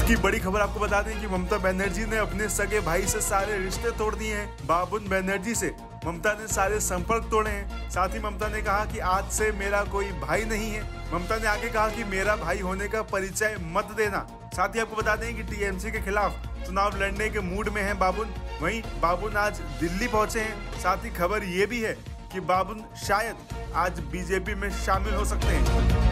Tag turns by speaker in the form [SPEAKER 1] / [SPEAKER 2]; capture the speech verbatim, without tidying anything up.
[SPEAKER 1] की बड़ी खबर आपको बता दें कि ममता बनर्जी ने अपने सगे भाई से सारे रिश्ते तोड़ दिए हैं। बाबुल बनर्जी से ममता ने सारे संपर्क तोड़े हैं। साथ ही ममता ने कहा कि आज से मेरा कोई भाई नहीं है। ममता ने आगे कहा कि मेरा भाई होने का परिचय मत देना। साथ ही आपको बता दें कि टीएमसी के खिलाफ चुनाव लड़ने के मूड में है बाबुल। वहीं बाबुल आज दिल्ली पहुंचे हैं। साथ ही खबर ये भी है कि बाबुल शायद आज बीजेपी में शामिल हो सकते हैं।